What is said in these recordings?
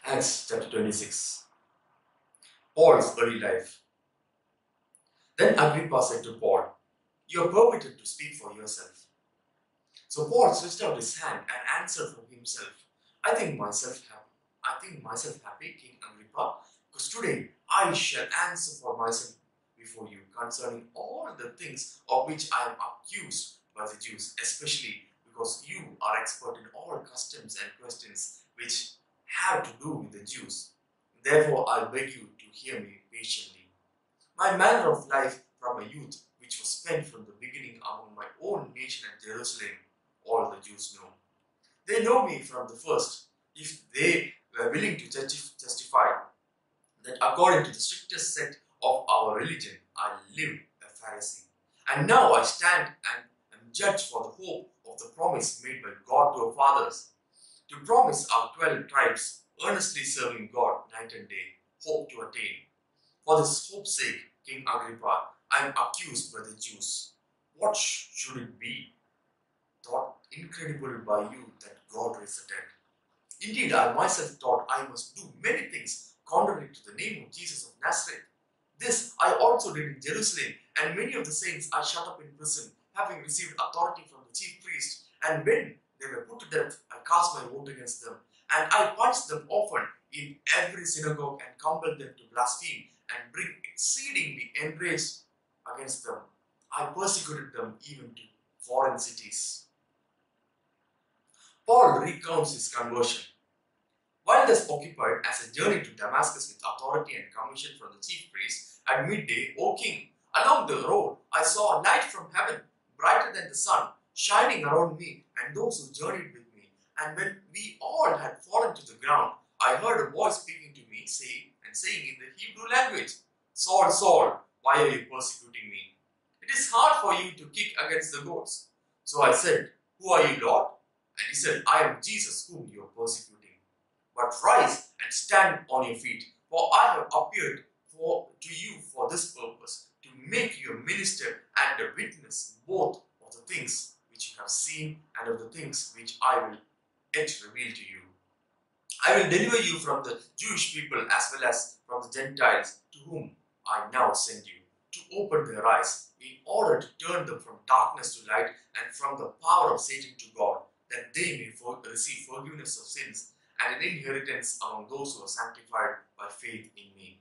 Acts chapter 26. Paul's early life. Then Agrippa said to Paul, "You are permitted to speak for yourself." So Paul stretched out his hand and answered for himself, I think myself happy, King Agrippa, because today I shall answer for myself before you concerning all the things of which I am accused by the Jews, especially because you are expert in all customs and questions which have to do with the Jews. Therefore I beg you to hear me patiently. My manner of life from my youth, which was spent from the beginning among my own nation at Jerusalem, all the Jews know. They know me from the first, if they were willing to testify that according to the strictest sect of our religion, I lived a Pharisee. And now I stand and am judged for the hope of the promise made by God to our fathers, to promise our 12 tribes, earnestly serving God night and day, hope to attain. For this hope's sake, King Agrippa, I am accused by the Jews. What should it be? Thought incredible by you that God raised the dead. Indeed, I myself thought I must do many things contrary to the name of Jesus of Nazareth. This I also did in Jerusalem, and many of the saints I shut up in prison, having received authority from the chief priest. And when they were put to death, I cast my vote against them, and I punished them often in every synagogue and compelled them to blaspheme and bring exceedingly enraged against them. I persecuted them even to foreign cities. Paul recounts his conversion. While thus occupied as a journey to Damascus with authority and commission from the chief priest, at midday, O king, along the road I saw a light from heaven, brighter than the sun, shining around me and those who journeyed with me. And when we all had fallen to the ground, I heard a voice speaking to me, saying in the Hebrew language, Saul, Saul, why are you persecuting me? It is hard for you to kick against the goads. So I said, Who are you, Lord? And he said, I am Jesus whom you are persecuting. But rise and stand on your feet, for I have appeared to you for this purpose, to make you a minister and a witness both of the things which you have seen and of the things which I will yet reveal to you. I will deliver you from the Jewish people as well as from the Gentiles, to whom I now send you, to open their eyes, in order to turn them from darkness to light and from the power of Satan to God, that they may receive forgiveness of sins and an inheritance among those who are sanctified by faith in me.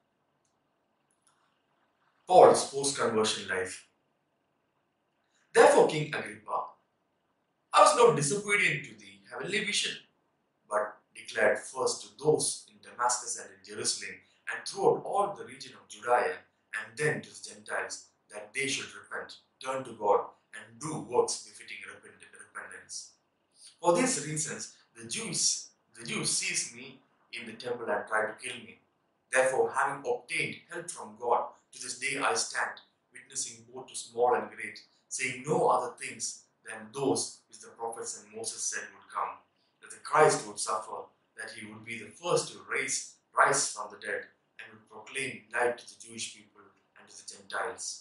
Paul's post-conversion life. Therefore, King Agrippa, I was not disobedient to the heavenly vision, but declared first to those in Damascus and in Jerusalem and throughout all the region of Judea, and then to the Gentiles, that they should repent, turn to God, and do works befitting repentance. For these reasons, the Jews seized me in the temple and tried to kill me. Therefore, having obtained help from God, to this day I stand, witnessing both to small and great, saying no other things than those which the prophets and Moses said would come, that the Christ would suffer, that he would be the first to rise from the dead, and would proclaim light to the Jewish people and to the Gentiles.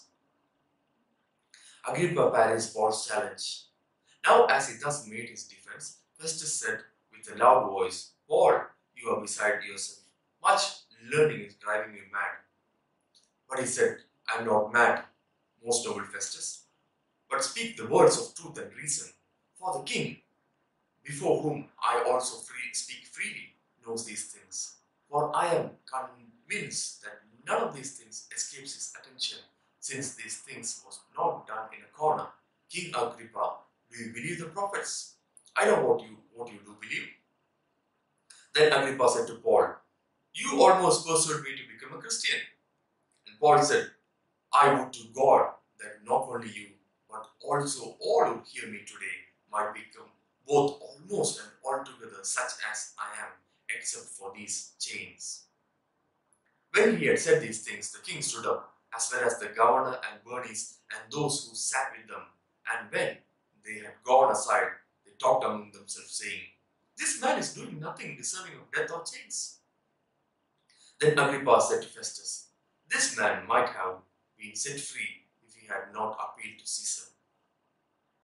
Agrippa parries Paul's challenge. Now, as he thus made his defense, Festus said with a loud voice, Paul, you are beside yourself. Much learning is driving you mad. But he said, I am not mad, most noble Festus, but speak the words of truth and reason. For the king, before whom I also speak freely, knows these things. For I am convinced that none of these things escapes his attention, since these things was not done in a corner. King Agrippa, do you believe the prophets? I know what you do believe. Then Agrippa said to Paul, you almost persuaded me to become a Christian. And Paul said, I would to God that not only you, but also all who hear me today might become both almost and altogether such as I am, except for these chains. When he had said these things, the king stood up, as well as the governor and Bernice and those who sat with them. And when they had gone aside, they talked among themselves, saying, this man is doing nothing deserving of death or chains. Then Agrippa said to Festus, this man might have been set free if he had not appealed to Caesar.